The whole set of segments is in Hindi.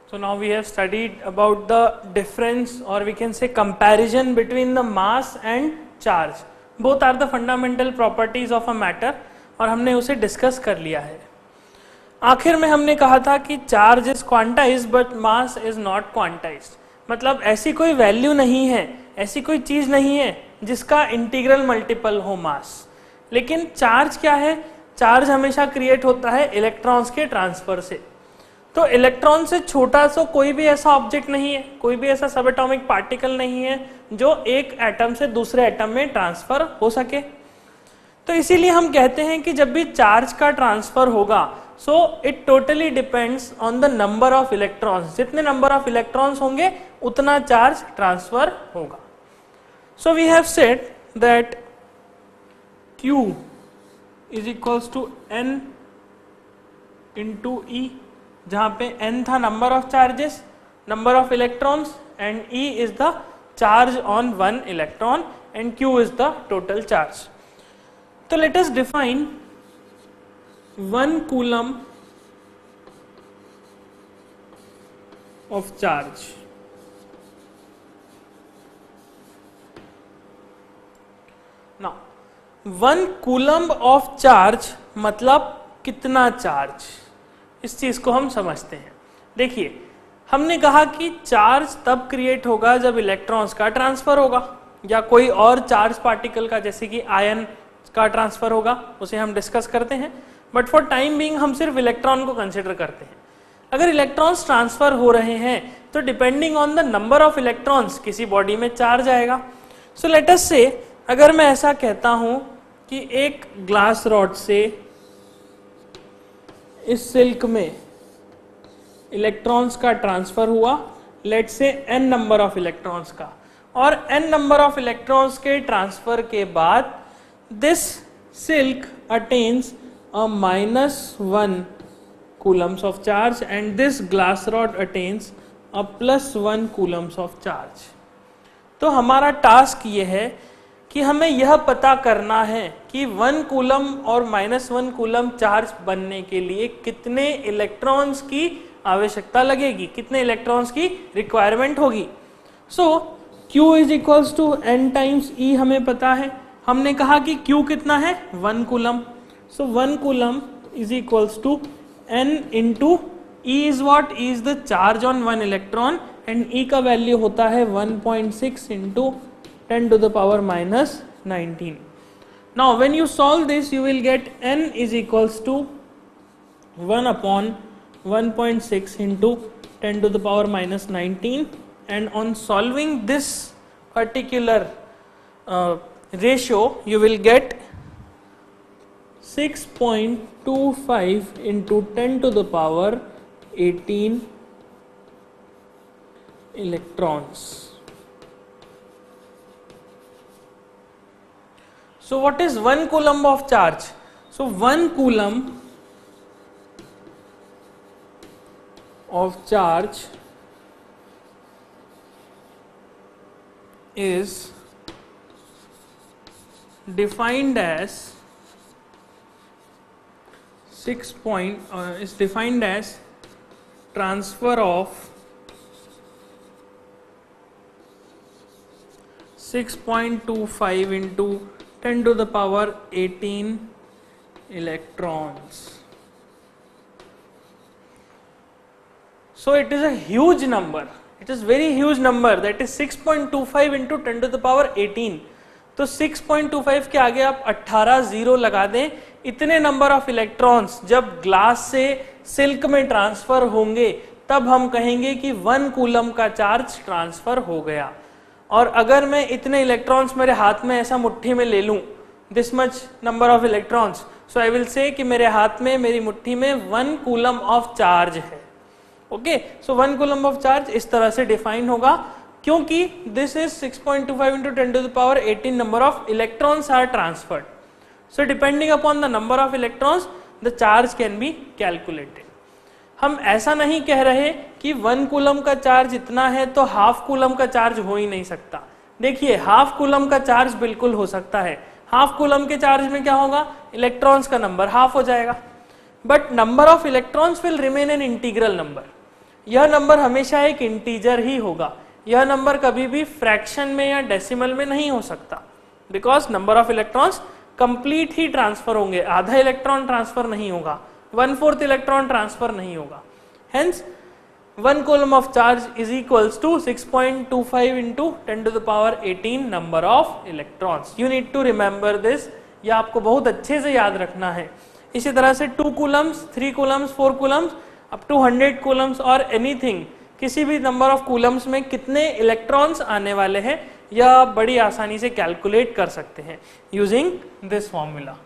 So now we have studied about the difference, or we can say comparison between the mass and charge. Both are the fundamental properties of a matter, और हमने उसे डिस्कस कर लिया है. आखिर में हमने कहा था कि charge is quantized but mass is not quantized. मतलब ऐसी कोई वैल्यू नहीं है, ऐसी कोई चीज नहीं है जिसका इंटीग्रल मल्टीपल हो मास. लेकिन चार्ज क्या है? चार्ज हमेशा क्रिएट होता है इलेक्ट्रॉन्स के ट्रांसफर से. तो इलेक्ट्रॉन से छोटा सा कोई भी ऐसा ऑब्जेक्ट नहीं है, कोई भी ऐसा सब एटॉमिक पार्टिकल नहीं है जो एक एटम से दूसरे एटम में ट्रांसफर हो सके. तो इसीलिए हम कहते हैं कि जब भी चार्ज का ट्रांसफर होगा, so it totally depends on the number of electrons. जितने नंबर ऑफ इलेक्ट्रॉन्स होंगे उतना चार्ज ट्रांसफर होगा. So we have said that Q is equals to N into E, जहां पे N था number of charges, number of electrons, and E is the charge on one electron, and Q is the total charge. तो let us define 1 coulomb of charge. Now 1 coulomb of charge मतलब कितना चार्ज, इस चीज को हम समझते हैं. देखिए, हमने कहा कि चार्ज तब क्रिएट होगा जब इलेक्ट्रॉन्स का ट्रांसफर होगा, या कोई और चार्ज पार्टिकल का, जैसे कि आयन का ट्रांसफर होगा, उसे हम डिस्कस करते हैं. बट फॉर टाइम बीइंग हम सिर्फ इलेक्ट्रॉन को कंसिडर करते हैं. अगर इलेक्ट्रॉन्स ट्रांसफर हो रहे हैं तो depending on the number of electrons किसी बॉडी में चार्ज आएगा. सो लेट अस से, अगर मैं ऐसा कहता हूं कि एक ग्लास रॉड से इस सिल्क में इलेक्ट्रॉन्स का ट्रांसफर हुआ, लेट से n नंबर ऑफ इलेक्ट्रॉन्स का, और n नंबर ऑफ इलेक्ट्रॉन्स के ट्रांसफर के बाद this silk attains a -1 coulombs of charge and this glass rod attains a +1 coulombs of charge. तो हमारा टास्क ये है कि हमें यह पता करना है कि 1 कूलम और -1 कूलम चार्ज बनने के लिए कितने इलेक्ट्रॉन्स की आवश्यकता लगेगी, कितने इलेक्ट्रॉन्स की रिक्वायरमेंट होगी. So Q is equals to N times E हमें पता है. हमने कहा कि Q कितना है? 1 coulomb. So 1 coulomb is equals to N into E is what? E is the charge on 1 electron, and E का वैल्यू होता है 1.6 into 10 to the power minus 19. Now when you solve this, you will get N is equals to 1 upon 1.6 into 10 to the power minus 19, and on solving this particular ratio you will get 6.25 into 10 to the power 18 electrons. So what is 1 coulomb of charge? So 1 coulomb of charge is defined as transfer of 6.25 into 10 to the power 18 electrons. So it is a huge number. It is very huge number. That is 6.25 into 10 to the power 18. तो 6.25 के आगे आप 18 जीरो लगा दें. इतने नंबर ऑफ इलेक्ट्रॉन्स जब ग्लास से सिल्क में ट्रांसफर होंगे तब हम कहेंगे कि 1 कूलम का चार्ज ट्रांसफर हो गया. और अगर मैं इतने इलेक्ट्रॉन्स मेरे हाथ में ऐसा मुट्ठी में ले लूं, this much number of electrons, so I will say कि मेरे हाथ में, मेरी मुट्ठी में 1 कूलम ऑफ चार्ज है. Okay, so 1 coulomb of charge इस तरह से डिफाइन होगा, क्योंकि this is 6.25 into 10 to the power 18 number of electrons are transferred. So depending upon the number of electrons, the charge can be calculated. हम ऐसा नहीं कह रहे कि 1 कूलम का चार्ज इतना है तो हाफ कूलम का चार्ज हो ही नहीं सकता. देखिए, हाफ कूलम का चार्ज बिल्कुल हो सकता है. हाफ कूलम के चार्ज में क्या होगा? इलेक्ट्रॉन्स का नंबर हाफ हो जाएगा, but number of electrons will remain an integral number. यह नंबर हमेशा एक इंटीजर ही होगा, यह नंबर कभी भी फ्रैक्शन में या डेसिमल में नहीं हो सकता, because number of electrons complete ही ट्रांसफर होंगे, आधा इलेक्ट्रॉन ट्रांसफर नहीं होगा, 1/4 इलेक्ट्रॉन ट्रांसफर नहीं होगा। Hence 1 coulomb of charge is equals to 6.25 into 10 to the power 18 number of electrons. You need to remember this. ये आपको बहुत अच्छे से याद रखना है। इसी तरह से 2 coulombs, 3 coulombs, 4 coulombs, up to 100 coulombs और anything, किसी भी नंबर ऑफ coulombs में कितने इलेक्ट्रॉन्स आने वाले हैं यह आप बड़ी आसानी से कैलकुलेट कर सकते हैं using this formula.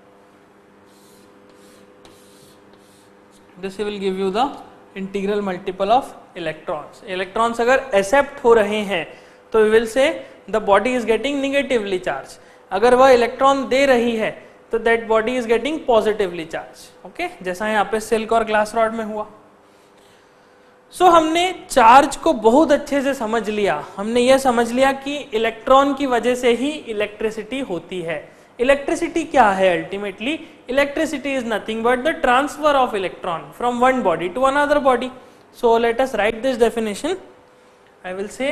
This will give you the integral multiple of electrons. Electrons अगर एक्सेप्ट हो रहे हैं तो we will say the body is getting negatively charge, अगर वह इलेक्ट्रॉन दे रही है तो that body is getting positively charge. Okay, जैसा यहाँ पे सिल्क और ग्लास रॉड में हुआ। सो हमने चार्ज को बहुत अच्छे से समझ लिया, हमने यह समझ लिया कि इलेक्ट्रॉन की वजह से ही इलेक्ट्रिसिटी होती है। इलेक्ट्रिसिटी क्या है? Ultimately electricity is nothing but the transfer of electron from one body to another body. So let us write this definition. I will say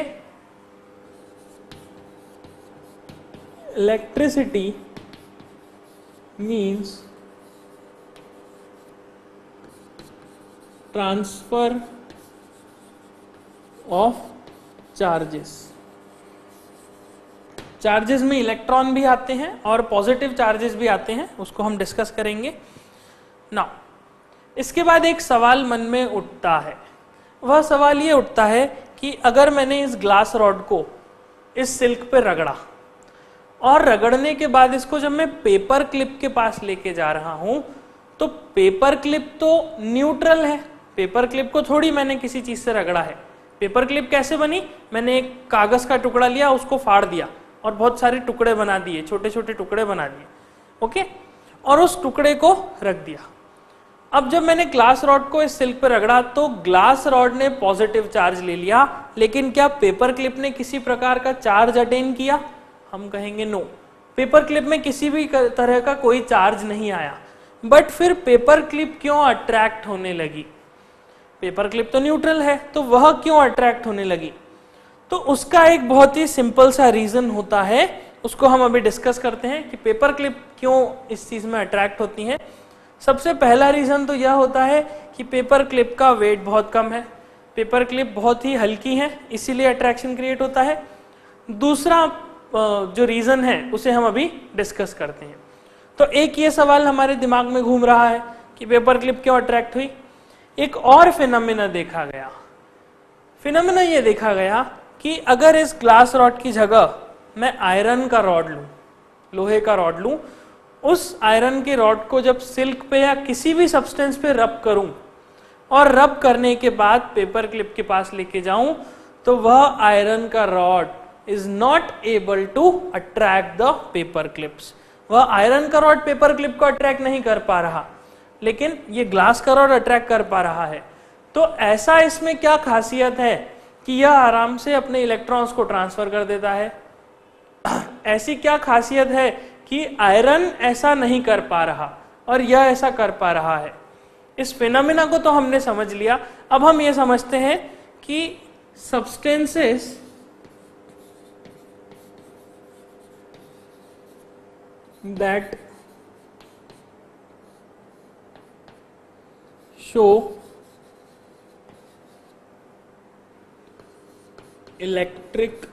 electricity means transfer of charges. Charges में इलेक्ट्रॉन भी आते हैं और पॉजिटिव चार्जेस भी आते हैं, उसको हम डिस्कस करेंगे नाउ। इसके बाद एक सवाल मन में उठता है, वह सवाल ये उठता है कि अगर मैंने इस ग्लास रॉड को इस सिल्क पे रगड़ा और रगड़ने के बाद इसको जब मैं पेपर क्लिप के पास लेके जा रहा हूं तो पेपर क्लिप तो न्यूट्रल है, पेपर क्लिप को थोड़ी मैंने किसी चीज से रगड़ा है। पेपर क्लिप कैसे बनी? मैंने एक कागज का टुकड़ा लिया, उसको फाड़ दिया और बहुत सारे टुकड़े बना दिए, छोटे छोटे टुकड़े बना दिए। ओके, और उस टुकड़े को रख दिया। अब जब मैंने ग्लास रॉड को इस सिल्क पर रगड़ा तो ग्लास रॉड ने पॉजिटिव चार्ज ले लिया, लेकिन क्या पेपर क्लिप ने किसी प्रकार का चार्ज अटेन किया? हम कहेंगे नो, पेपर क्लिप में किसी भी तरह का कोई चार्ज नहीं आया। बट फिर पेपर क्लिप क्यों अट्रैक्ट होने लगी? पेपर क्लिप तो न्यूट्रल है, तो वह क्यों अट्रैक्ट होने लगी? तो उसका एक बहुत ही सिंपल सा रीजन होता है, उसको हम अभी डिस्कस करते हैं कि पेपर क्लिप क्यों इस चीज में अट्रैक्ट होती हैं। सबसे पहला रीजन तो यह होता है कि पेपर क्लिप का वेट बहुत कम है, पेपर क्लिप बहुत ही हल्की है, इसीलिए अट्रैक्शन क्रिएट होता है। दूसरा जो रीजन है उसे हम अभी डिस्कस करते हैं। तो एक ये सवाल हमारे दिमाग में घूम रहा है कि पेपर क्लिप क्यों अट्रैक्ट हुई। एक और फिनोमिना देखा गया, फिनोमिना ये देखा गया कि अगर इस ग्लास रॉड की जगह मैं आयरन का रॉड लूं, लोहे का रॉड लूं, उस आयरन के रॉड को जब सिल्क पे या किसी भी सब्सटेंस पे रब करूं और रब करने के बाद पेपर क्लिप के पास लेके जाऊं तो वह आयरन का rod is not able to attract the paper clips. वह आयरन का रॉड पेपर क्लिप को अट्रैक्ट नहीं कर पा रहा, लेकिन ये ग्लास का रॉड अट्रैक्ट कर पा रहा है। तो ऐसा इसमें क्या खासियत है कि यह आराम से अपने इलेक्ट्रॉन्स को ट्रांसफर कर देता है? ऐसी क्या खासियत है कि आयरन ऐसा नहीं कर पा रहा और यह ऐसा कर पा रहा है? इस फिनोमिना को तो हमने समझ लिया। अब हम ये समझते हैं कि substances that show electric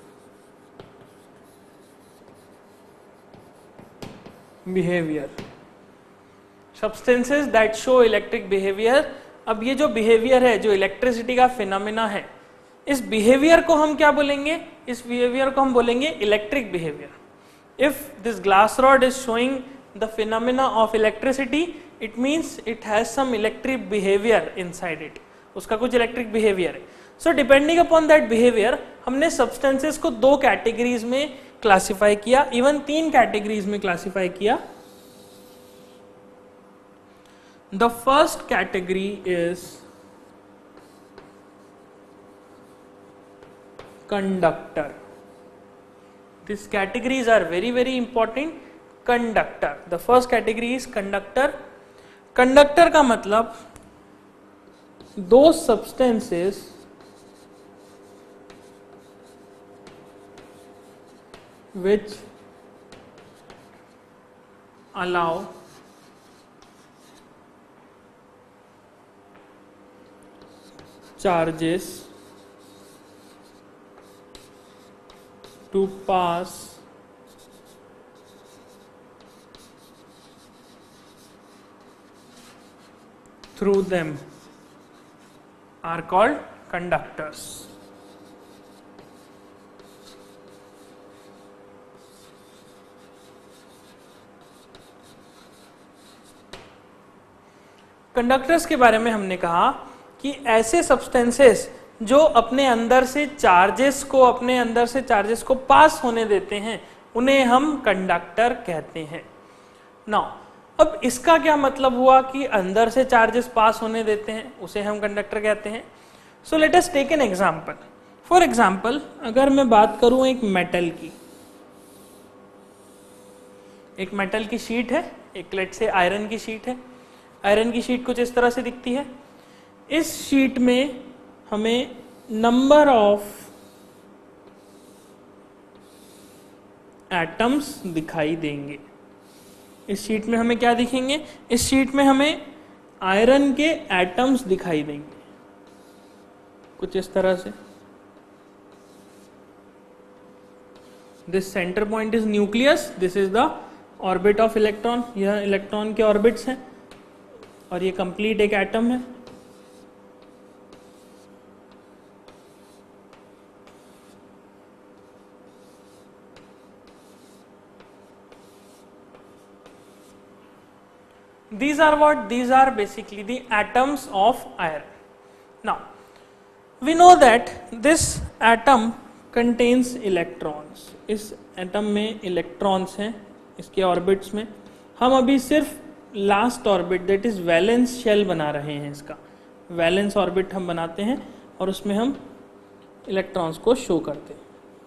behaviour, substances that show electric behaviour. अब ये जो बिहेवियर है, जो इलेक्ट्रिसिटी का फिनोमिना है, इस बिहेवियर को हम क्या बोलेंगे? इस बिहेवियर को हम बोलेंगे electric behaviour. If this glass rod is showing the phenomena of electricity, it means it has some electric behaviour inside it, उसका कुछ इलेक्ट्रिक बिहेवियर है। So depending upon that behaviour हमने सब्सटेंसेस को दो कैटेगरीज में क्लासिफाई किया, इवन 3 कैटेगरीज में क्लासिफाई किया। The first category is conductor. This categories are very very important. Conductor, the first category is conductor. Conductor का मतलब those substances which allow charges to pass through them are called conductors. Conductors के बारे में हमने कहा कि ऐसे सब्सटेंसेस जो अपने अंदर से चार्जेस को पास होने देते हैं उन्हें हम कंडक्टर कहते हैं। नाउ अब इसका क्या मतलब हुआ कि अंदर से चार्जेस पास होने देते हैं उसे हम कंडक्टर कहते हैं। So let us take an example. For example अगर मैं बात करूं एक मेटल की शीट है, एक लेट से आयरन की शीट है। आयरन की शीट कुछ इस तरह से दिखती है। इस शीट में हमें नंबर ऑफ एटम्स दिखाई देंगे। इस शीट में हमें क्या दिखेंगे? इस शीट में हमें आयरन के एटम्स दिखाई देंगे कुछ इस तरह से। This centre point is nucleus, this is the orbit of electron. यह इलेक्ट्रॉन के ऑर्बिट्स हैं और ये कंप्लीट एक एटम है। These are what? These are basically the atoms of iron. Now, we know that this atom contains electrons. इस एटम में इलेक्ट्रॉन्स हैं इसके ऑर्बिट्स में। हम अभी सिर्फ last orbit that is valence shell बना रहे हैं। इसका वैलेंस ऑर्बिट हम बनाते हैं और उसमें हम इलेक्ट्रॉन्स को शो करते हैं।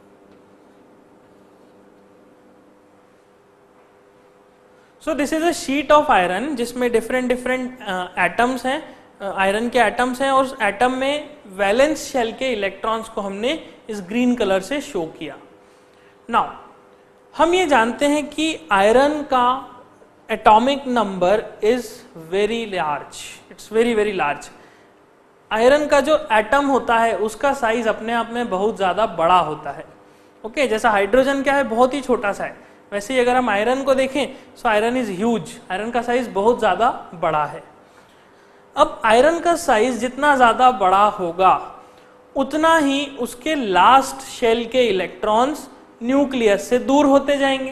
So this is a sheet of iron जिसमें डिफरेंट एटम्स हैं, आयरन के एटम्स हैं, और उस एटम में वैलेंस शेल के इलेक्ट्रॉन्स को हमने इस ग्रीन कलर से शो किया। नाउ हम ये जानते हैं कि आयरन का atomic number is very large, it's very very large. Iron का जो एटम होता है उसका साइज अपने आप में बहुत ज्यादा बड़ा होता है। ओके, जैसा हाइड्रोजन क्या है, बहुत ही छोटा सा है, वैसे ही अगर हम आयरन को देखें so iron is huge, iron का साइज बहुत ज्यादा बड़ा है। अब आयरन का साइज जितना ज्यादा बड़ा होगा उतना ही उसके लास्ट शेल के इलेक्ट्रॉन्स न्यूक्लियस से दूर होते जाएंगे।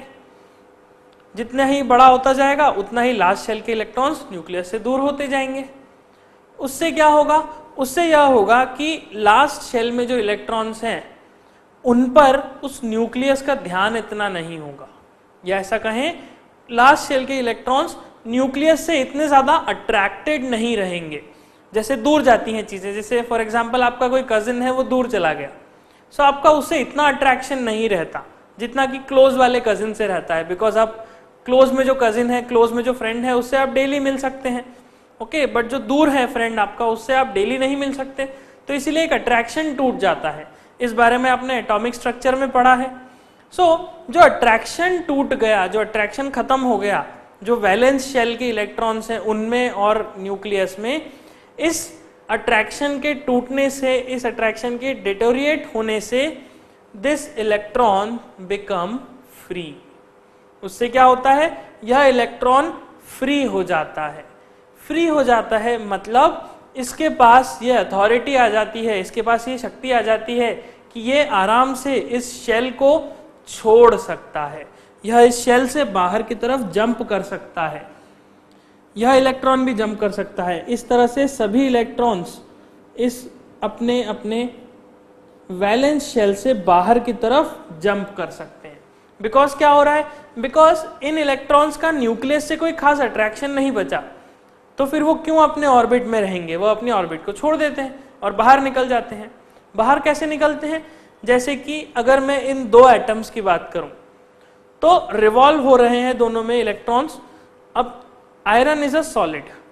जितना ही बड़ा होता जाएगा उतना ही लास्ट शेल के इलेक्ट्रॉन्स न्यूक्लियस से दूर होते जाएंगे। उससे क्या होगा? उससे यह होगा कि लास्ट शेल में जो इलेक्ट्रॉन्स हैं उन पर उस न्यूक्लियस का ध्यान इतना नहीं होगा, या ऐसा कहें लास्ट शेल के इलेक्ट्रॉन्स न्यूक्लियस से इतने ज्यादा अट्रैक्टेड नहीं रहेंगे। जैसे दूर जाती हैं चीजें, जैसे फॉर एग्जांपल आपका कोई कजिन है वो दूर चला गया, सो आपका उससे इतना अट्रैक्शन नहीं रहता जितना कि क्लोज वाले कजिन से रहता है, बिकॉज आप क्लोज में जो कजिन है, क्लोज में जो फ्रेंड है उससे आप डेली मिल सकते हैं। ओके, बट जो दूर है फ्रेंड आपका उससे आप डेली नहीं मिल सकते, तो इसीलिए एक अट्रैक्शन टूट जाता है। इस बारे में आपने एटॉमिक स्ट्रक्चर में पढ़ा है। जो अट्रैक्शन टूट गया, जो अट्रैक्शन खत्म हो गया, जो वैलेंस शेल के इलेक्ट्रॉन्स हैं उनमें और न्यूक्लियस में, इस अट्रैक्शन के टूटने से, इस अट्रैक्शन के डिटोरिएट होने से दिस इलेक्ट्रॉन बिकम फ्री। उससे क्या होता है? यह इलेक्ट्रॉन फ्री हो जाता है। फ्री हो जाता है मतलब इसके पास ये अथॉरिटी आ जाती है, इसके पास ये शक्ति आ जाती है कि ये आराम से इस शेल को छोड़ सकता है, यह इस शेल से बाहर की तरफ जंप कर सकता है, यह इलेक्ट्रॉन भी जंप कर सकता है। इस तरह से सभी इलेक्ट्रॉन्स इस अपने अपने वैलेंस शेल से बाहर की तरफ जंप कर सकते हैं। बिकॉज क्या हो रहा है? बिकॉज इन इलेक्ट्रॉन्स का न्यूक्लियस से कोई खास अट्रैक्शन नहीं बचा, तो फिर वो क्यों अपने ऑर्बिट में रहेंगे? वो अपनी ऑर्बिट को छोड़ देते हैं और बाहर निकल जाते हैं। बाहर कैसे निकलते हैं? जैसे कि अगर मैं इन दो एटम्स की बात करूं तो रिवॉल्व हो रहे हैं दोनों में इलेक्ट्रॉन्स। अब आयरन इज अ सॉलिड,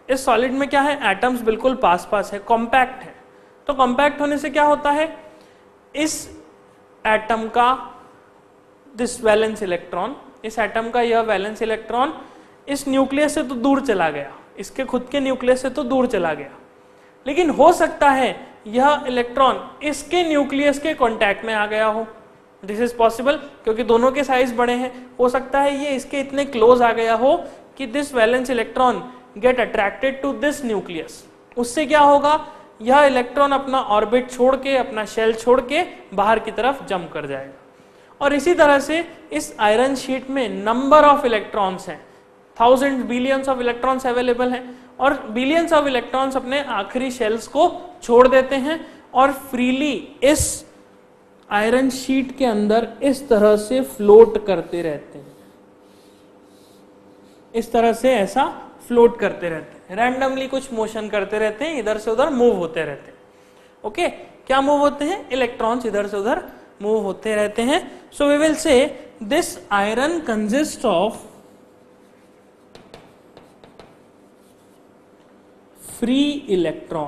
इस सॉलिड में क्या है, एटम्स बिल्कुल पास पास है, कॉम्पैक्ट है। तो कॉम्पैक्ट होने से क्या होता है, इस एटम का दिस वैलेंस इलेक्ट्रॉन, इस एटम का यह वैलेंस इलेक्ट्रॉन इस न्यूक्लियस से तो दूर चला गया, इसके खुद के न्यूक्लियस से तो दूर चला गया, लेकिन हो सकता है यह इलेक्ट्रॉन इसके न्यूक्लियस के कांटेक्ट में आ गया हो। दिस इज पॉसिबल, क्योंकि दोनों के साइज बड़े हैं। हो सकता है ये इसके इतने क्लोज आ गया हो कि this valence electron get attracted to this nucleus. उससे क्या होगा, यह इलेक्ट्रॉन अपना ऑर्बिट छोड़ के, अपना शेल छोड़ के बाहर की तरफ जंप कर जाएगा। और इसी तरह से इस आयरन शीट में नंबर ऑफ इलेक्ट्रॉन्स हैं, thousand billions of electrons available हैं, और बिलियंस ऑफ इलेक्ट्रॉन्स अपने आखिरी शेल्स को छोड़ देते हैं और फ्रीली इस आयरन शीट के अंदर इस तरह से फ्लोट करते रहते हैं, इस तरह से ऐसा फ्लोट करते रहते हैं, रैंडमली कुछ मोशन करते रहते हैं, इधर से उधर मूव होते रहते हैं। ओके, क्या मूव होते हैं, इलेक्ट्रॉन्स इधर से उधर मूव होते रहते हैं। So we will say this iron consist of free electron.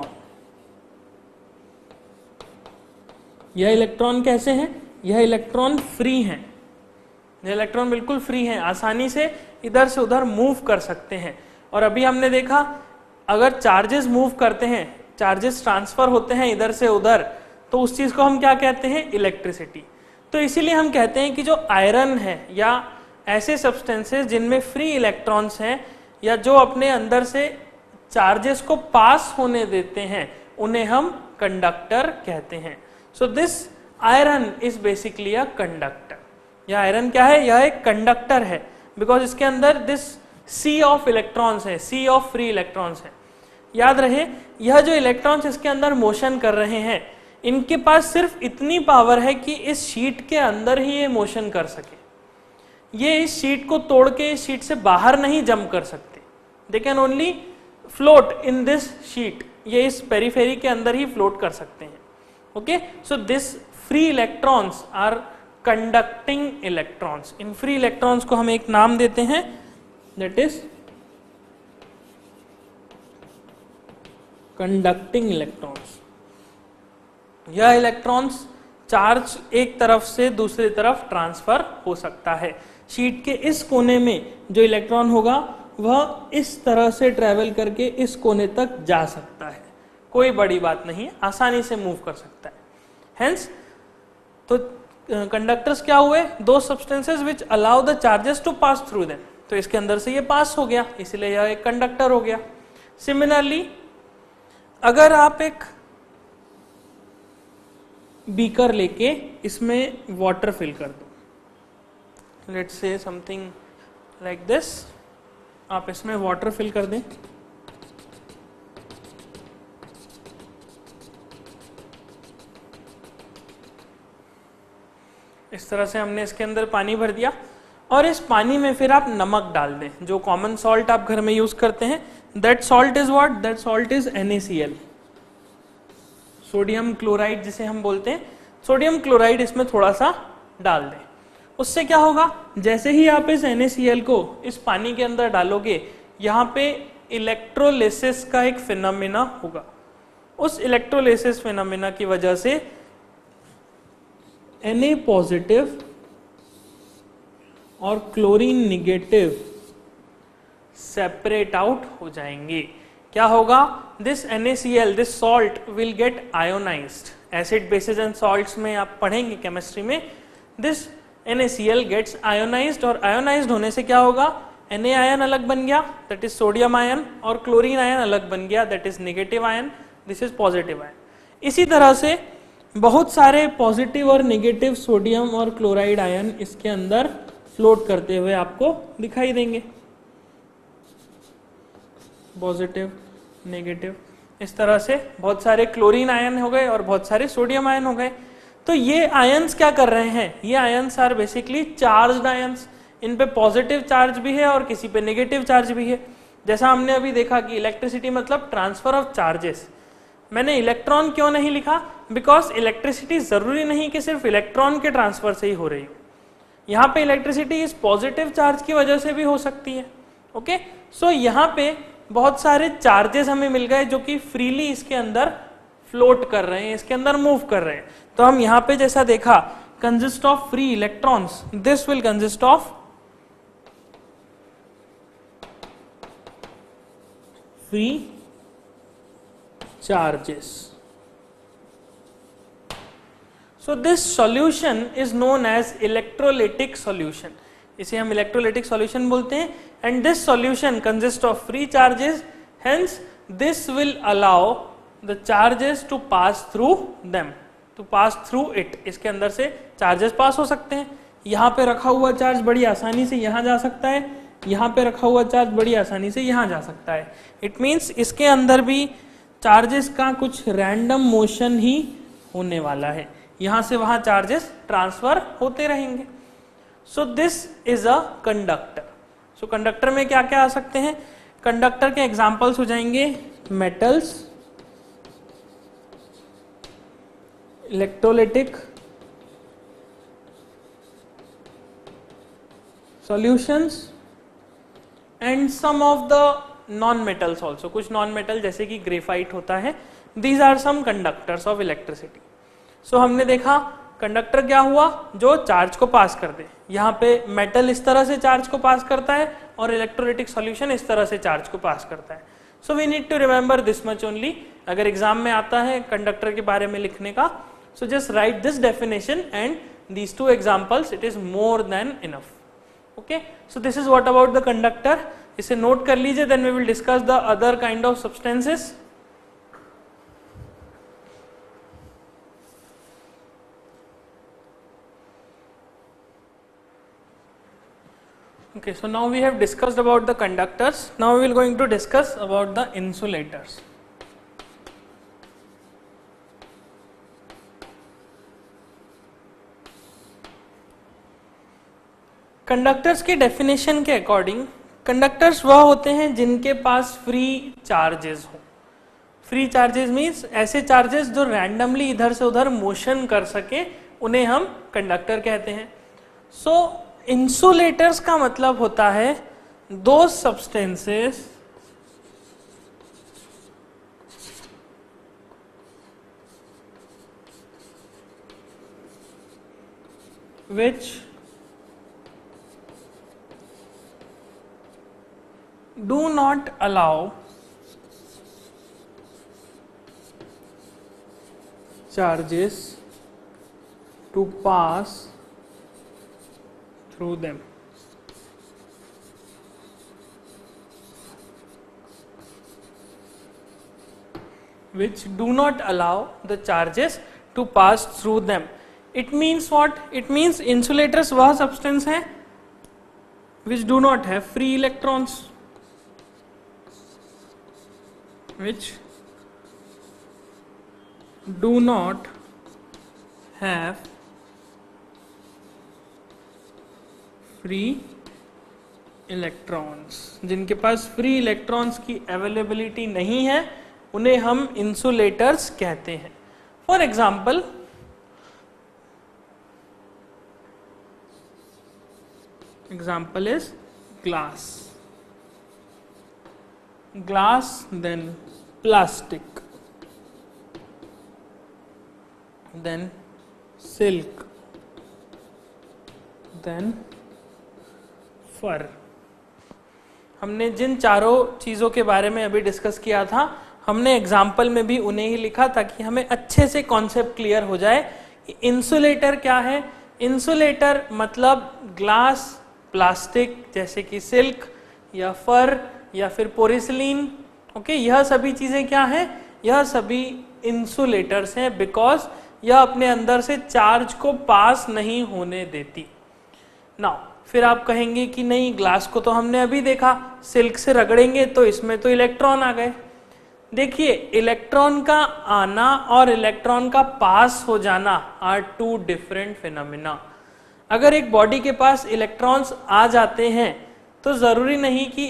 यह इलेक्ट्रॉन कैसे हैं, यह इलेक्ट्रॉन फ्री हैं, यह इलेक्ट्रॉन बिल्कुल फ्री हैं, आसानी से इधर से उधर मूव कर सकते हैं। और अभी हमने देखा अगर चार्जेस मूव करते हैं, चार्जेस ट्रांसफर होते हैं इधर से उधर, तो उस चीज को हम क्या कहते हैं, इलेक्ट्रिसिटी। तो इसीलिए हम कहते हैं कि जो आयरन है या ऐसे सब्सटेंसेस जिनमें फ्री इलेक्ट्रॉन्स हैं या जो अपने अंदर से चार्जेस को पास होने देते हैं, उन्हें हम कंडक्टर कहते हैं। So this iron is basically a conductor. यह आयरन क्या है, यह एक कंडक्टर है, बिकॉज इसके अंदर दिस सी ऑफ इलेक्ट्रॉन्स है, सी ऑफ फ्री इलेक्ट्रॉन्स है। याद रहे, यह जो इलेक्ट्रॉन्स इसके अंदर मोशन कर रहे हैं, इनके पास सिर्फ इतनी पावर है कि इस शीट के अंदर ही ये मोशन कर सके। ये इस शीट को तोड़ के इस शीट से बाहर नहीं जंप कर सकते। They can only float in this sheet, ये इस पेरीफेरी के अंदर ही फ्लोट कर सकते हैं। Okay, so this free electrons are conducting electrons. इन फ्री इलेक्ट्रॉन्स को हम एक नाम देते हैं, दैट इज कंडक्टिंग इलेक्ट्रॉन्स। यह इलेक्ट्रॉन्स चार्ज एक तरफ से दूसरी तरफ ट्रांसफर हो सकता है। शीट के इस कोने में जो इलेक्ट्रॉन होगा वह इस तरह से ट्रेवल करके इस कोने तक जा सकता है, कोई बड़ी बात नहीं, आसानी से मूव कर सकता है। हेंस तो कंडक्टर्स क्या हुए, those substances which allow the charges to pass through them. तो इसके अंदर से ये पास हो गया, इसलिए यह एक कंडक्टर हो गया। सिमिलरली अगर आप एक बीकर लेके इसमें वाटर फिल कर दो, let's say something like this, आप इसमें वाटर फिल कर दें, इस तरह से हमने इसके अंदर पानी भर दिया, और इस पानी में फिर आप नमक डाल दें, जो कॉमन सॉल्ट आप घर में यूज करते हैं। That salt is what, that salt is NaCl, sodium chloride जिसे हम बोलते हैं। सोडियम क्लोराइड इसमें थोड़ा सा डाल दें, उससे क्या होगा, जैसे ही आप इस NaCl को इस पानी के अंदर डालोगे, यहाँ पे इलेक्ट्रोलिसिस का एक फिनोमेना होगा। उस इलेक्ट्रोलिसिस फिनोमेना की वजह से Na पॉजिटिव और क्लोरीन निगेटिव सेपरेट आउट हो जाएंगे। क्या होगा, this NaCl, this salt will get ionised. Acid basis and salts में आप पढ़ेंगे केमिस्ट्री में, दिस NaCl गेट्स आयोनाइज्ड, और आयोनाइज्ड होने से क्या होगा, Na आयन अलग बन गया, दैट इज सोडियम आयन, और क्लोरीन आयन अलग बन गया, that is negative ion, this is positive ion. इसी तरह से बहुत सारे पॉजिटिव और नेगेटिव सोडियम और क्लोराइड आयन इसके अंदर फ्लोट करते हुए आपको दिखाई देंगे, पॉजिटिव नेगेटिव, इस तरह से बहुत सारे क्लोरीन आयन हो गए और बहुत सारे सोडियम आयन हो गए। तो ये आयंस क्या कर रहे हैं, ये ions are basically charged ions. इन पे पॉजिटिव चार्ज भी है और किसी पे नेगेटिव चार्ज भी है। जैसा हमने अभी देखा कि इलेक्ट्रिसिटी मतलब ट्रांसफर ऑफ चार्जेस। मैंने इलेक्ट्रॉन क्यों नहीं लिखा, बिकॉज इलेक्ट्रिसिटी जरूरी नहीं कि सिर्फ इलेक्ट्रॉन के ट्रांसफर से ही हो रही हो। यहाँ पे इलेक्ट्रिसिटी इस पॉजिटिव चार्ज की वजह से भी हो सकती है। ओके, सो यहाँ पे बहुत सारे चार्जेस हमें मिल गए जो कि फ्रीली इसके अंदर फ्लोट कर रहे हैं, इसके अंदर मूव कर रहे हैं। तो हम यहां पे जैसा देखा, consist of free electrons, this will consist of free charges. So this solution is known as electrolytic solution. इसे हम electrolytic solution बोलते हैं, and this solution consists of free charges, hence this will allow the charges to pass through them, to pass through it. इसके अंदर से charges पास हो सकते हैं। यहाँ पे रखा हुआ चार्ज बड़ी आसानी से यहाँ जा सकता है, यहाँ पे रखा हुआ चार्ज बड़ी आसानी से यहाँ जा सकता है। It means इसके अंदर भी चार्जेस का कुछ रैंडम मोशन ही होने वाला है, यहां से वहां चार्जेस ट्रांसफर होते रहेंगे। So this is a conductor. So conductor में क्या क्या आ सकते हैं? कंडक्टर के एग्जांपल्स हो जाएंगे metals, electrolytic solutions and some of the non metals also. कुछ नॉन मेटल जैसे कि ग्रेफाइट होता है, these are some conductors of electricity. So हमने देखा कंडक्टर क्या हुआ, जो चार्ज को पास कर दे। यहाँ पे मेटल इस तरह से चार्ज को पास करता है और इलेक्ट्रोलाइटिक सॉल्यूशन इस तरह से चार्ज को पास करता है। So we need to remember this much only. अगर एग्जाम में आता है कंडक्टर के बारे में लिखने का, so just write this definition and these two examples, it is more than enough. Okay, so this is what about the conductor. इसे नोट कर लीजिए, then we will discuss the other kind of substances. Okay, so now we have discussed about the conductors. Now we will going to discuss about the insulators. Conductors के डेफिनेशन के अकॉर्डिंग, कंडक्टर्स वह होते हैं जिनके पास फ्री चार्जेस हो। फ्री चार्जेस मीन्स ऐसे चार्जेस जो रैंडमली इधर से उधर मोशन कर सके, उन्हें हम कंडक्टर कहते हैं। सो इंसुलेटर्स का मतलब होता है those substances which do not allow charges to pass through them. Which do not allow the charges to pass through them. It means what? It means insulators वह substance है which do not have free electrons, which do not have free electrons. जिनके पास फ्री इलेक्ट्रॉन्स की अवेलेबिलिटी नहीं है, उन्हें हम इंसुलेटर्स कहते हैं। For example, example is glass, glass then plastic, then silk, then fur. हमने जिन चारों चीजों के बारे में अभी डिस्कस किया था, हमने एग्जाम्पल में भी उन्हें ही लिखा ताकि हमें अच्छे से कॉन्सेप्ट क्लियर हो जाए। इंसुलेटर क्या है? इंसुलेटर मतलब ग्लास, प्लास्टिक जैसे कि सिल्क या फर या फिर पोरिसलीन, ओके, यह सभी चीजें क्या है? यह सभी इंसुलेटर्स हैं, बिकॉज यह अपने अंदर से चार्ज को पास नहीं होने देती। नाउ फिर आप कहेंगे कि नहीं, ग्लास को तो हमने अभी देखा, सिल्क से रगड़ेंगे तो इसमें तो इलेक्ट्रॉन आ गए। देखिए, इलेक्ट्रॉन का आना और इलेक्ट्रॉन का पास हो जाना आर टू डिफरेंट फिनोमिना। अगर एक बॉडी के पास इलेक्ट्रॉन्स आ जाते हैं तो जरूरी नहीं कि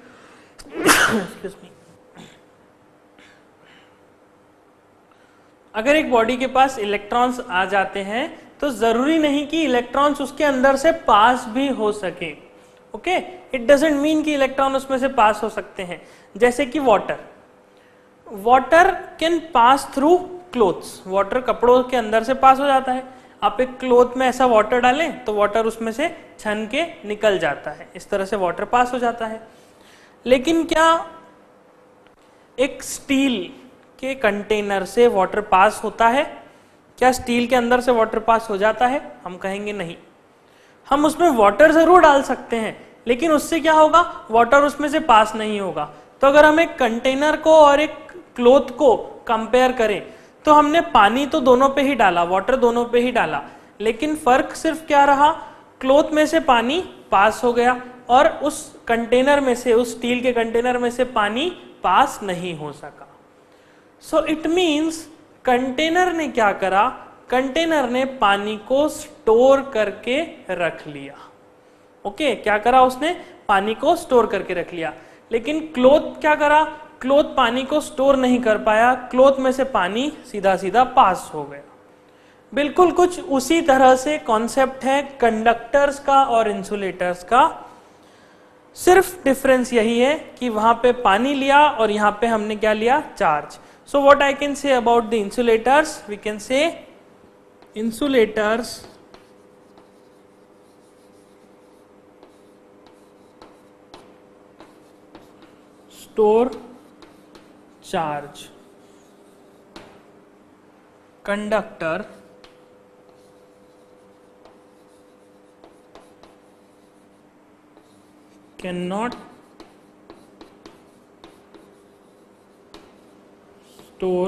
अगर एक बॉडी के पास इलेक्ट्रॉन्स आ जाते हैं तो जरूरी नहीं कि इलेक्ट्रॉन्स उसके अंदर से पास भी हो सके। ओके, इट डजंट मीन कि इलेक्ट्रॉन उसमें से पास हो सकते हैं। जैसे कि water can pass through clothes, water कपड़ों के अंदर से पास हो जाता है। आप एक क्लोथ में ऐसा वाटर डालें तो वाटर उसमें से छन के निकल जाता है, इस तरह से वाटर पास हो जाता है। लेकिन क्या एक स्टील के कंटेनर से वाटर पास होता है? क्या स्टील के अंदर से वाटर पास हो जाता है? हम कहेंगे नहीं। हम उसमें वाटर जरूर डाल सकते हैं, लेकिन उससे क्या होगा, वाटर उसमें से पास नहीं होगा। तो अगर हम एक कंटेनर को और एक क्लोथ को कंपेयर करें तो हमने पानी तो दोनों पे ही डाला, वाटर दोनों पे ही डाला, लेकिन फर्क सिर्फ क्या रहा, क्लोथ में से पानी पास हो गया और उस कंटेनर में से, उस स्टील के कंटेनर में से पानी पास नहीं हो सका। सो इट मीन्स कंटेनर ने क्या करा, कंटेनर ने पानी को स्टोर करके रख लिया। ओके, क्या करा उसने, पानी को स्टोर करके रख लिया। लेकिन क्लोथ क्या करा, क्लोथ पानी को स्टोर नहीं कर पाया, क्लोथ में से पानी सीधा सीधा पास हो गया। बिल्कुल कुछ उसी तरह से कॉन्सेप्ट है कंडक्टर्स का और इंसुलेटर्स का, सिर्फ डिफरेंस यही है कि वहां पे पानी लिया और यहां पे हमने क्या लिया, charge. So what I can say about the insulators, we can say insulators store charge, conductor cannot store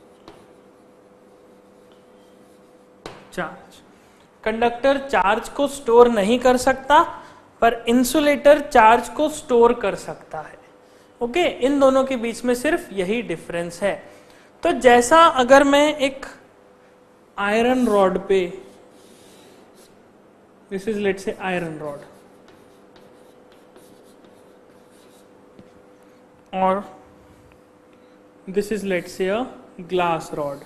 charge. Conductor charge को स्टोर नहीं कर सकता, पर इंसुलेटर चार्ज को स्टोर कर सकता है। ओके, इन दोनों के बीच में सिर्फ यही डिफरेंस है। तो जैसा अगर मैं एक आयरन रॉड पे, this is let's say iron rod, और this is let's say a glass rod,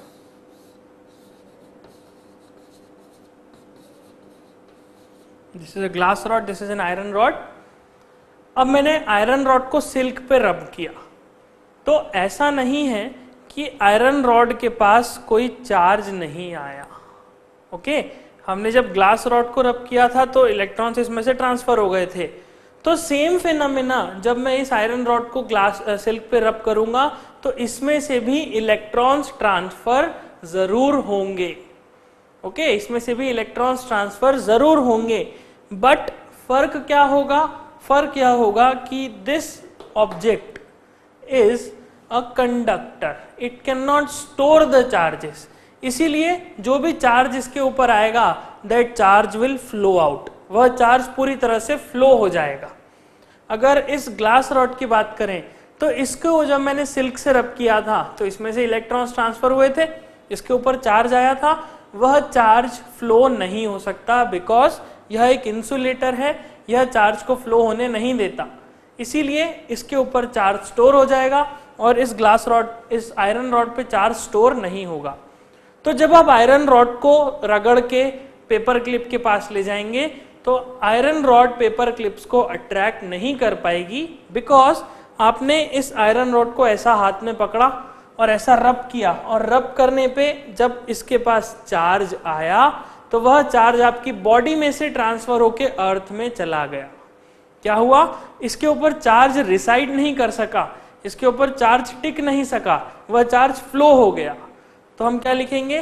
this is a glass rod, this is an iron rod. अब मैंने आयरन रॉड को सिल्क पे रब किया, तो ऐसा नहीं है कि आयरन रॉड के पास कोई चार्ज नहीं आया। ओके, हमने जब ग्लास रॉड को रब किया था तो इलेक्ट्रॉन्स इसमें से ट्रांसफर हो गए थे। तो सेम फिनोमेना जब मैं इस आयरन रॉड को ग्लास सिल्क पे रब करूंगा तो इसमें से भी इलेक्ट्रॉन्स ट्रांसफर जरूर होंगे। ओके, इसमें से भी इलेक्ट्रॉन्स ट्रांसफर जरूर होंगे, बट फर्क क्या होगा, फर्क यह होगा कि this object is a conductor, it can not store the charges. इसीलिए जो भी चार्ज इसके ऊपर आएगा, that charge will flow out, वह चार्ज पूरी तरह से फ्लो हो जाएगा। अगर इस ग्लास रॉड की बात करें तो इसको जब मैंने सिल्क से रब किया था तो इसमें से इलेक्ट्रॉन्स ट्रांसफर हुए थे, इसके ऊपर चार्ज आया था, वह चार्ज फ्लो नहीं हो सकता, बिकॉज यह एक इंसुलेटर है, यह चार्ज को फ्लो होने नहीं देता। इसीलिए इसके ऊपर चार्ज स्टोर हो जाएगा और इस ग्लास रॉड, इस आयरन रॉड पे चार्ज स्टोर नहीं होगा। तो जब आप आयरन रॉड को रगड़ के पेपर क्लिप के पास ले जाएंगे तो आयरन रॉड पेपर क्लिप्स को अट्रैक्ट नहीं कर पाएगी, बिकॉज आपने इस आयरन रॉड को ऐसा हाथ में पकड़ा और ऐसा रब किया, और रब करने पे जब इसके पास चार्ज आया तो वह चार्ज आपकी बॉडी में से ट्रांसफर होके अर्थ में चला गया। क्या हुआ, इसके ऊपर चार्ज रिसाइड नहीं कर सका, इसके ऊपर चार्ज टिक नहीं सका, वह चार्ज फ्लो हो गया। तो हम क्या लिखेंगे,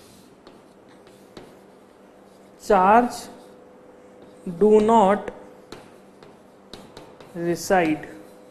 charge do not reside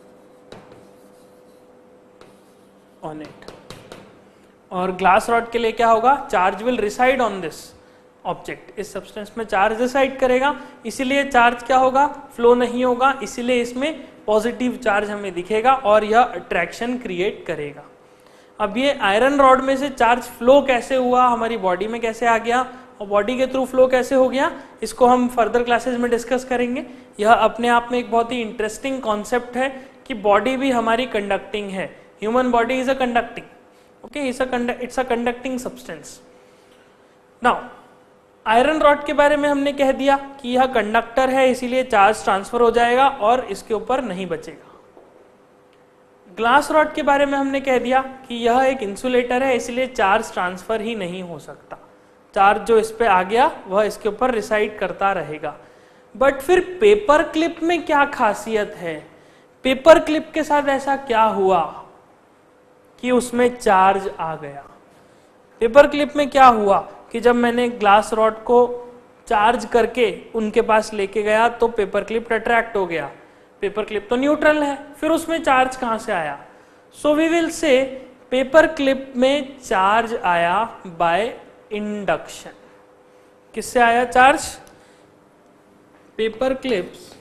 on it. और ग्लास रॉड के लिए क्या होगा, charge will reside on this object, इस सब्सटेंस में चार्ज रिसाइड करेगा, इसीलिए चार्ज क्या होगा, फ्लो नहीं होगा, इसीलिए इसमें पॉजिटिव चार्ज हमें दिखेगा और यह अट्रैक्शन क्रिएट करेगा। अब ये आयरन रॉड में से चार्ज फ्लो कैसे हुआ, हमारी बॉडी में कैसे आ गया और बॉडी के थ्रू फ्लो कैसे हो गया, इसको हम फर्दर क्लासेस में डिस्कस करेंगे। यह अपने आप में एक बहुत ही इंटरेस्टिंग कॉन्सेप्ट है कि बॉडी भी हमारी कंडक्टिंग है। Human body is a conducting, okay, it's a conducting substance. Now iron rod के बारे में हमने कह दिया कि यह कंडक्टर है, इसीलिए चार्ज ट्रांसफर हो जाएगा और इसके ऊपर नहीं बचेगा। ग्लास रॉड के बारे में हमने कह दिया कि यह एक इंसुलेटर है, इसलिए चार्ज ट्रांसफर ही नहीं हो सकता। चार्ज जो इस पे आ गया वह इसके ऊपर रिसाइड करता रहेगा। बट फिर पेपर क्लिप में क्या खासियत है? पेपर क्लिप के साथ ऐसा क्या हुआ कि उसमें चार्ज आ गया? पेपर क्लिप में क्या हुआ कि जब मैंने ग्लास रॉड को चार्ज करके उनके पास लेके गया तो पेपर क्लिप अट्रैक्ट हो गया। पेपर क्लिप तो न्यूट्रल है, फिर उसमें चार्ज कहां से आया? So we will say paper clip में चार्ज आया बाय इंडक्शन। किससे आया charge? Paper clips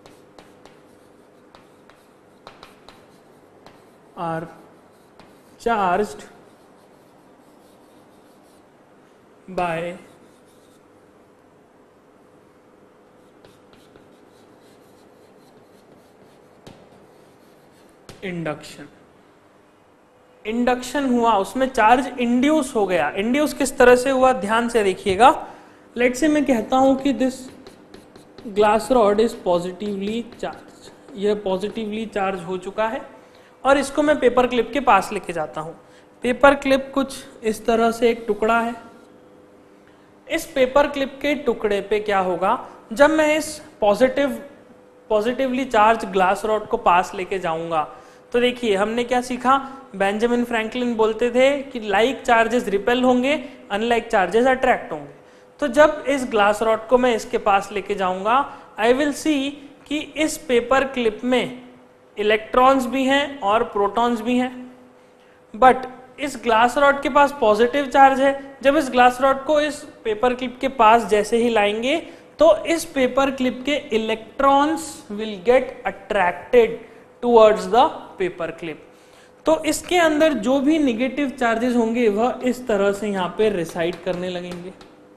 are charged by induction. Induction हुआ, उसमें चार्ज इंड्यूस हो गया। इंड्यूस किस तरह से हुआ ध्यान से देखिएगा। लेट्स से मैं कहता हूं कि this glass rod is positively charge, यह पॉजिटिवली चार्ज हो चुका है और इसको मैं पेपर क्लिप के पास लेके जाता हूं। पेपर क्लिप कुछ इस तरह से एक टुकड़ा है। इस पेपर क्लिप के टुकड़े पे क्या होगा, जब मैं इस पॉजिटिवली चार्ज ग्लास रॉड को पास लेके जाऊंगा तो देखिए हमने क्या सीखा। बेंजामिन फ्रैंकलिन बोलते थे कि लाइक चार्जेस रिपेल होंगे, अनलाइक चार्जेस अट्रैक्ट होंगे। तो जब इस ग्लास रॉड को मैं इसके पास लेके जाऊंगा, आई विल सी कि इस पेपर क्लिप में इलेक्ट्रॉन्स भी हैं और प्रोटॉन्स भी हैं। बट इस ग्लास रॉड के पास पॉजिटिव चार्ज है। जब इस ग्लास रॉड को इस पेपर क्लिप के पास जैसे ही लाएंगे तो इस पेपर क्लिप के electrons will get attracted towards the paper clip. तो इसके अंदर जो भी निगेटिव चार्जेस होंगे वह इस तरह से यहां पे रिसाइड करने लगेंगे।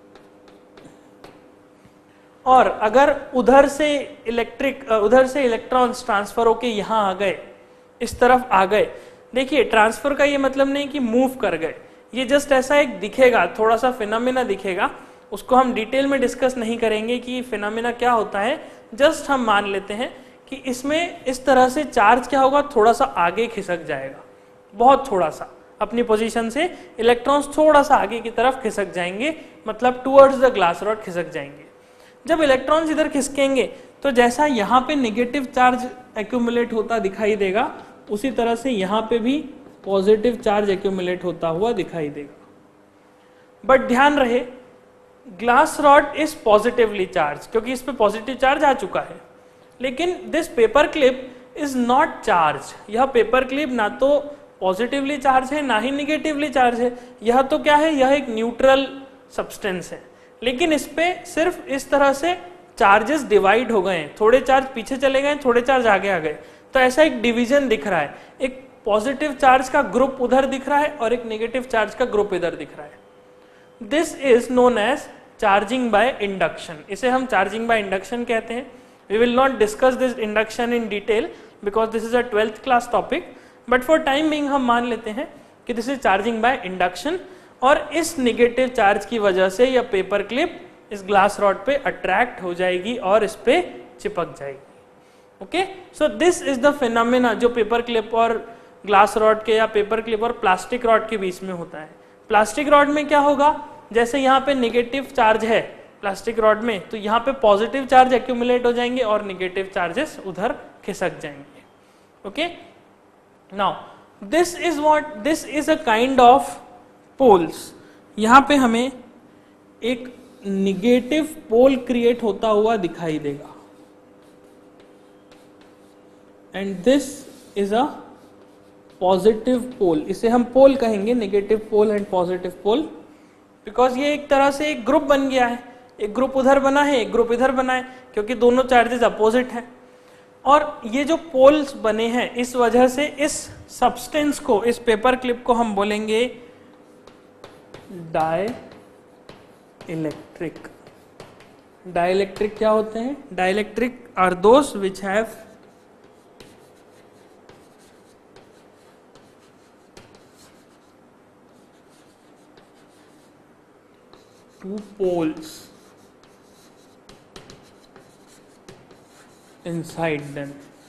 और अगर उधर से इलेक्ट्रॉन्स ट्रांसफर होके यहां आ गए, इस तरफ आ गए, देखिए ट्रांसफर का ये मतलब नहीं कि मूव कर गए, ये जस्ट ऐसा एक दिखेगा, थोड़ा सा फिनोमेना दिखेगा। उसको हम डिटेल में डिस्कस नहीं करेंगे कि फिनोमेना क्या होता है। जस्ट हम मान लेते हैं कि इसमें इस तरह से चार्ज क्या होगा, थोड़ा सा आगे खिसक जाएगा, बहुत थोड़ा सा अपनी पोजीशन से इलेक्ट्रॉन्स थोड़ा सा आगे की तरफ खिसक जाएंगे, मतलब टुवर्ड्स द ग्लास रॉड खिसक जाएंगे। जब इलेक्ट्रॉन्स इधर खिसकेंगे तो जैसा यहाँ पे नेगेटिव चार्ज एक्यूमुलेट होता दिखाई देगा, उसी तरह से यहाँ पे भी पॉजिटिव चार्ज एक्यूमुलेट होता हुआ दिखाई देगा। बट ध्यान रहे, glass rod is positively charge, क्योंकि इस पे पॉजिटिव चार्ज आ चुका है। लेकिन this paper clip is not charge. यह पेपर क्लिप ना तो पॉजिटिवली चार्ज है ना ही निगेटिवली चार्ज है। यह तो क्या है, यह एक न्यूट्रल सब्सटेंस है। लेकिन इस पे सिर्फ इस तरह से चार्जेस डिवाइड हो गए हैं, थोड़े चार्ज पीछे चले गए, थोड़े चार्ज आगे आ गए। तो ऐसा एक डिवीजन दिख रहा है, एक पॉजिटिव चार्ज का ग्रुप उधर दिख रहा है और एक नेगेटिव चार्ज का ग्रुप इधर दिख रहा है। This is known as charging by induction. इसे हम चार्जिंग बाय इंडक्शन कहते हैं। We will not discuss this induction in detail because this is a 12th class topic, but for time being हम मान लेते हैं कि this is charging by induction. और इस निगेटिव चार्ज की वजह से यह पेपर क्लिप इस ग्लास रॉड पे अट्रैक्ट हो जाएगी और इस पे चिपक जाएगी। Okay, so this is the phenomena जो पेपर क्लिप और ग्लास रॉड के या पेपर क्लिप और प्लास्टिक रॉड के बीच में होता है। प्लास्टिक रॉड में क्या होगा, जैसे यहाँ पे निगेटिव चार्ज है प्लास्टिक रॉड में, तो यहाँ पे पॉजिटिव चार्ज एक्यूमुलेट हो जाएंगे और निगेटिव चार्जेस उधर खिसक जाएंगे। Okay, now this is a kind of poles. यहां पे हमें एक निगेटिव पोल क्रिएट होता हुआ दिखाई देगा and this is a positive pole. इसे हम पोल कहेंगे, negative pole and positive pole, because ये एक तरह से एक ग्रुप बन गया है। एक ग्रुप उधर बना है, एक ग्रुप इधर बना है, क्योंकि दोनों चार्जेस अपोजिट हैं। और ये जो पोल्स बने हैं, इस वजह से इस सब्सटेंस को, इस पेपर क्लिप को हम बोलेंगे डाइइलेक्ट्रिक। डाइइलेक्ट्रिक क्या होते हैं? Dielectric are those which have two poles inside them.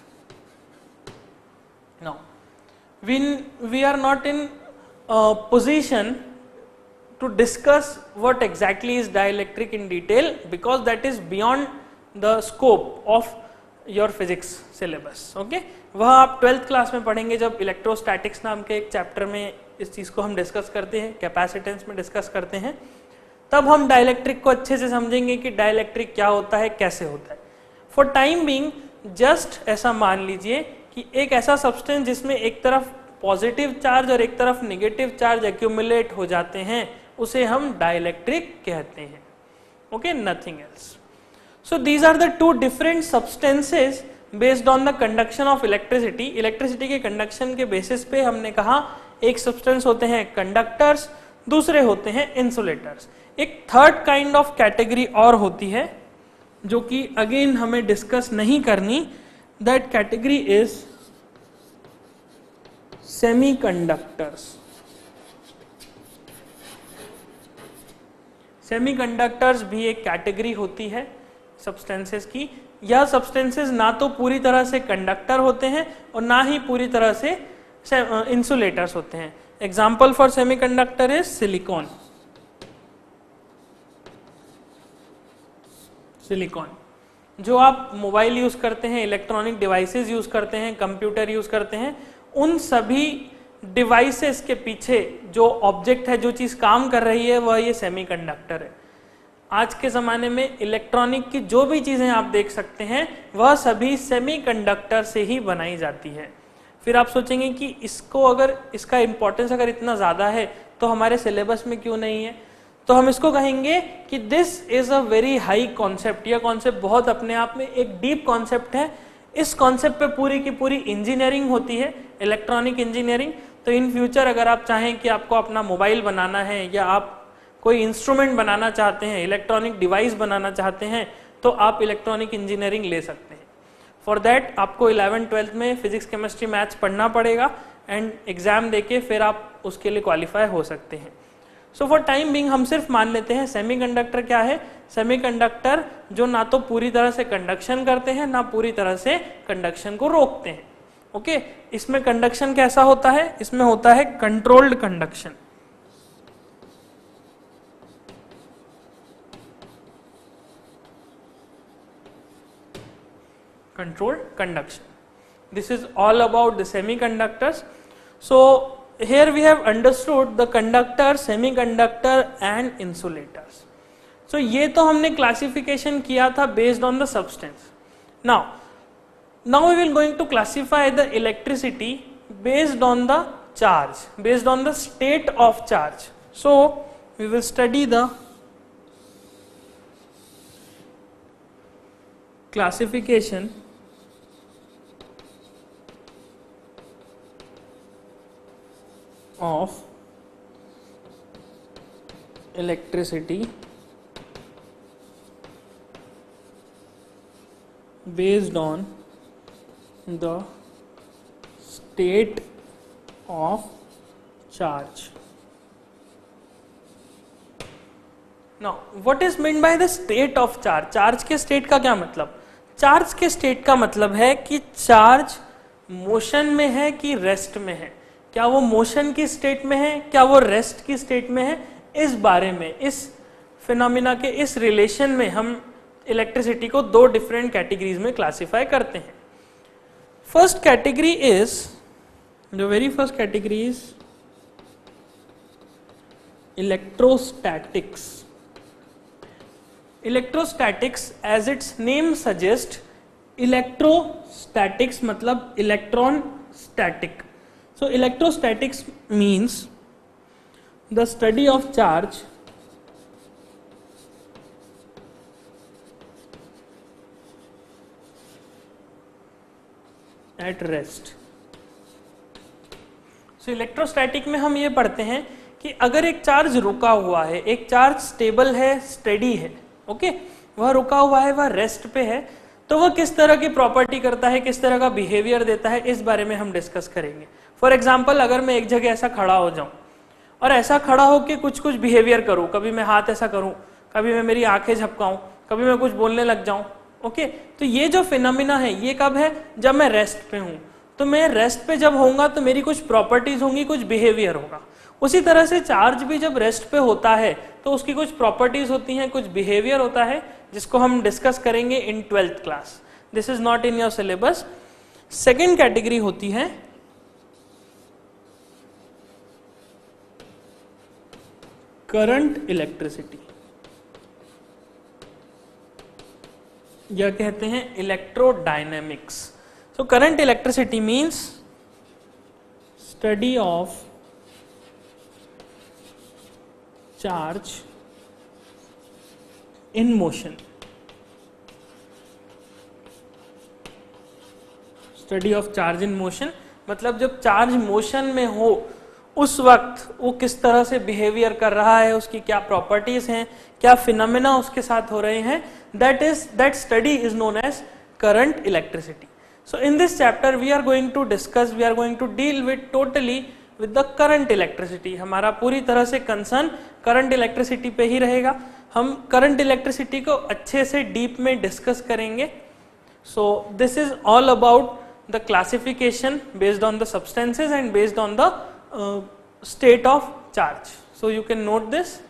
Now, we are not in a position to discuss what exactly is dielectric in detail because that is beyond the scope of your physics syllabus. Okay, वह आप 12th क्लास में पढ़ेंगे जब इलेक्ट्रोस्टैटिक्स नाम के एक चैप्टर में इस चीज को हम डिस्कस करते हैं, कैपेसिटेंस में डिस्कस करते हैं, तब हम डाइलेक्ट्रिक को अच्छे से समझेंगे कि डाइलेक्ट्रिक क्या होता है, कैसे होता है. फॉर टाइम बीइंग जस्ट ऐसा मान लीजिए कि एक ऐसा सब्सटेंस जिसमें एक तरफ पॉजिटिव चार्ज और एक तरफ नेगेटिव चार्ज एक्यूमुलेट हो जाते हैं उसे हम डाइलेक्ट्रिक कहते हैं. Okay, nothing else. So these are the two different substances based on the conduction of electricity. Electricity के कंडक्शन के बेसिस पे हमने कहा एक सब्सटेंस होते हैं कंडक्टर्स, दूसरे होते हैं इंसुलेटर्स. एक थर्ड काइंड ऑफ कैटेगरी और होती है जो कि अगेन हमें डिस्कस नहीं करनी. That category is semiconductors. Semiconductors भी एक कैटेगरी होती है सब्सटेंसेस की. यह सब्सटेंसेस ना तो पूरी तरह से कंडक्टर होते हैं और ना ही पूरी तरह से इंसुलेटर्स होते हैं. Example for semiconductor is silicon. Silicon जो आप मोबाइल यूज करते हैं, इलेक्ट्रॉनिक डिवाइसेस यूज करते हैं, कंप्यूटर यूज करते हैं, उन सभी डिवाइसेस के पीछे जो ऑब्जेक्ट है, जो चीज काम कर रही है, वह ये सेमीकंडक्टर है. आज के जमाने में इलेक्ट्रॉनिक की जो भी चीजें आप देख सकते हैं वह सभी सेमीकंडक्टर से ही बनाई जाती है. फिर आप सोचेंगे कि इसको अगर इसका इंपॉर्टेंस अगर इतना ज्यादा है तो हमारे सिलेबस में क्यों नहीं है. तो हम इसको कहेंगे कि this is a very high concept. यह कॉन्सेप्ट बहुत अपने आप में एक डीप कॉन्सेप्ट है. इस कॉन्सेप्ट पे पूरी की पूरी इंजीनियरिंग होती है, इलेक्ट्रॉनिक इंजीनियरिंग. तो इन फ्यूचर अगर आप चाहें कि आपको अपना मोबाइल बनाना है या आप कोई इंस्ट्रूमेंट बनाना चाहते हैं, इलेक्ट्रॉनिक डिवाइस बनाना चाहते हैं, तो आप इलेक्ट्रॉनिक इंजीनियरिंग ले सकते हैं. फॉर दैट आपको 11th 12th में फिजिक्स, केमिस्ट्री, मैथ्स पढ़ना पड़ेगा एंड एग्जाम देके फिर आप उसके लिए क्वालिफाई हो सकते हैं. सो फॉर टाइम बीइंग हम सिर्फ मान लेते हैं सेमीकंडक्टर क्या है. सेमीकंडक्टर जो ना तो पूरी तरह से कंडक्शन करते हैं ना पूरी तरह से कंडक्शन को रोकते हैं. ओके, इसमें कंडक्शन कैसा होता है? इसमें होता है controlled conduction. Controlled conduction. This is all about the semiconductors. So here we have understood the conductor, semiconductor and insulators. So ये तो हमने classification किया था based on the substance. Now we will going to classify the electricity based on the charge, based on the state of charge. So we will study the classification of electricity based on the state of charge. Now what is meant by the state of charge? Charge के स्टेट का क्या मतलब? चार्ज के स्टेट का मतलब है कि चार्ज मोशन में है कि रेस्ट में है. क्या वो मोशन की स्टेट में है, क्या वो रेस्ट की स्टेट में है, इस बारे में, इस फिनोमिना के इस रिलेशन में हम इलेक्ट्रिसिटी को दो डिफरेंट कैटेगरीज में क्लासिफाई करते हैं. फर्स्ट कैटेगरी इज, जो very first category is electrostatics. Electrostatics as its name suggest, electrostatics मतलब electron static. So electrostatics means the study of charge at rest. So electrostatic में हम ये पढ़ते हैं कि अगर एक चार्ज रुका हुआ है, एक चार्ज स्टेबल है, स्टेडी है, ओके, वह रुका हुआ है, वह रेस्ट पे है, तो वह किस तरह की प्रॉपर्टी करता है, किस तरह का बिहेवियर देता है, इस बारे में हम डिस्कस करेंगे. फॉर एग्जाम्पल अगर मैं एक जगह ऐसा खड़ा हो जाऊं और ऐसा खड़ा होकर कुछ कुछ बिहेवियर करूं, कभी मैं हाथ ऐसा करूं, कभी मैं मेरी आंखें झपकाऊं, कभी मैं कुछ बोलने लग जाऊं, ओके। तो ये जो फिनोमिना है ये कब है, जब मैं रेस्ट पे हूं। तो मैं रेस्ट पे जब होऊंगा तो मेरी कुछ प्रॉपर्टीज होंगी, कुछ बिहेवियर होगा। उसी तरह से चार्ज भी जब रेस्ट पे होता है तो उसकी कुछ प्रॉपर्टीज होती हैं, कुछ बिहेवियर होता है, जिसको हम डिस्कस करेंगे in 12th class. This is not in your syllabus. Second category होती है करंट इलेक्ट्रिसिटी, या कहते हैं electrodynamics. So current electricity means study of charge in motion. Study of charge in motion मतलब जब चार्ज मोशन में हो उस वक्त वो किस तरह से बिहेवियर कर रहा है, उसकी क्या प्रॉपर्टीज हैं, क्या फिनोमेना उसके साथ हो रहे हैं, that study is known as current electricity. So in this chapter we are going to discuss, we are going to deal with totally with the current electricity. हमारा पूरी तरह से कंसर्न करंट इलेक्ट्रिसिटी पे ही रहेगा। हम करंट इलेक्ट्रिसिटी को अच्छे से डीप में डिस्कस करेंगे। So this is all about the classification based on the substances and based on the state of charge. So you can note this.